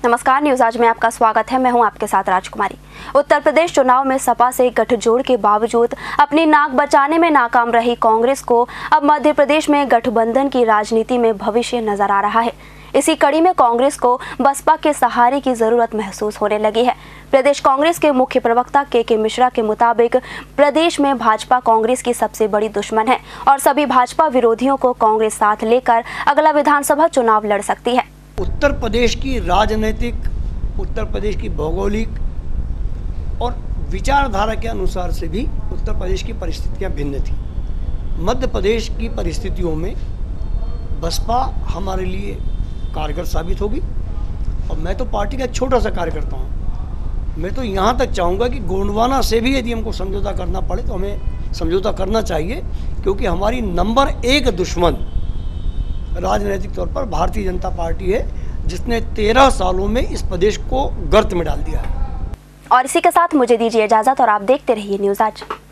नमस्कार, न्यूज आज में आपका स्वागत है। मैं हूं आपके साथ राजकुमारी। उत्तर प्रदेश चुनाव में सपा से गठजोड़ के बावजूद अपनी नाक बचाने में नाकाम रही कांग्रेस को अब मध्य प्रदेश में गठबंधन की राजनीति में भविष्य नजर आ रहा है। इसी कड़ी में कांग्रेस को बसपा के सहारे की जरूरत महसूस होने लगी है। प्रदेश कांग्रेस के मुख्य प्रवक्ता के मिश्रा के मुताबिक प्रदेश में भाजपा कांग्रेस की सबसे बड़ी दुश्मन है और सभी भाजपा विरोधियों को कांग्रेस साथ लेकर अगला विधानसभा चुनाव लड़ सकती है। उत्तर प्रदेश की राजनीतिक, उत्तर प्रदेश की भौगोलिक और विचारधारा के अनुसार से भी उत्तर प्रदेश की परिस्थितियां भिन्न थी। मध्य प्रदेश की परिस्थितियों में बसपा हमारे लिए कारगर साबित होगी और मैं तो पार्टी का एक छोटा सा कार्यकर्ता हूँ। मैं तो यहाँ तक चाहूँगा कि गोंडवाना से भी यदि हमको समझौता करना पड़े तो हमें समझौता करना चाहिए, क्योंकि हमारी नंबर 1 दुश्मन राजनीतिक तौर पर भारतीय जनता पार्टी है, जिसने 13 सालों में इस प्रदेश को गर्त में डाल दिया है। और इसी के साथ मुझे दीजिए इजाजत और आप देखते रहिए न्यूज आज।